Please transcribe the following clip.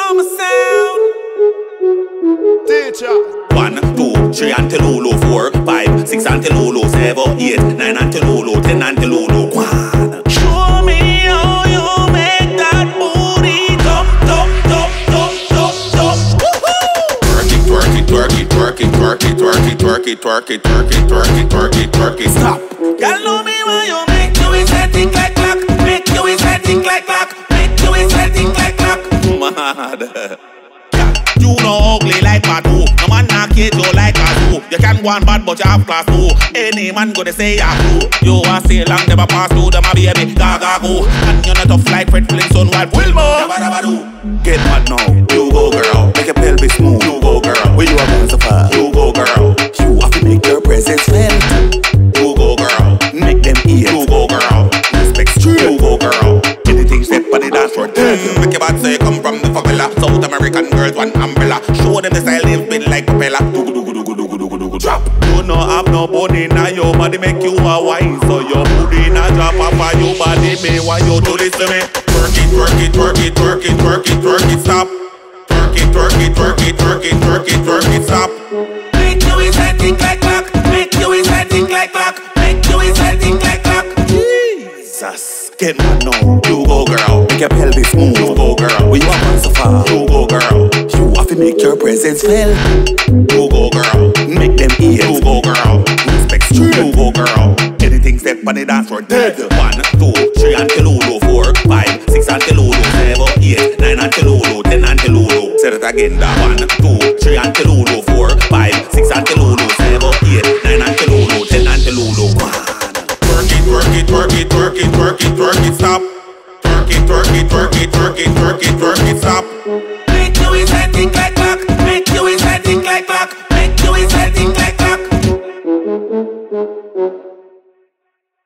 Mama sound. Teacher. 1, 2, 3 until Lulu, 4, 5, 6 until Lulu, 7, 8, 9 until Lulu, 10 until Lulu. Show me how you make that booty dump, dump, dump, dump, dump, dump. Twerk it, twerk it, twerk it, twerk it, twerk it, twerk it, twerk it, twerk it, twerk it, twerk it, twerk it. Stop. Girl, know me why you make you is setting like clock, make you is setting like clock, make you is setting like clock. Mad. You know ugly like Patu. No man knock it you like a two. You can go on bad but you have class too. Any man gonna say you cool. You want stay long never pass through them a baby gaga go. And you're not tough like Fred Flintstone while Wilma. Get mad now, you go girl. Make your pelvis smooth, you go girl. Where you are going so far, you go girl. You have to make your presence felt. You go girl. Make them ears, you go girl. Respect straight, you go girl. Anything step on the dance floor. Make your bad say come from the favela. South American girls want umbrella. Show them the style they've been like propeller. Drop. You no have no body now your body make you a wine. So your booty now drop off of your body. Me why you do this to me? Twerk it, twerk it, twerk it, twerk it, twerk it, twerk it, stop. Twerk it, twerk it, twerk it, twerk it, twerk it, twerk it, stop. Make you is setting like clock. Make you is setting like clock. Make you is setting like clock. Jesus, get mad now. You go girl. Make your pelvis move. You go girl. Where you are going so far. You go girl. You have to make your presence felt. You go girl. Make them ears. You go girl. Respect straight. You go girl. Anything step on the dance floor dead. 1, 2, 3 until Lulu, 4, 5, 6 until Lulu, 7, 8, 9 until Lulu, 10 until Lulu. Say it again. 1, 2, 3 until Lulu, 4, 5, 6 until Lulu, 7, 8, 9 until Lulu, 10 until Lulu. Twerk it, twerk it, twerk it, twerk it, twerk it, twerk it, stop. Twerk it, twerk it, twerk it, twerk it, twerk it, twerk it, stop.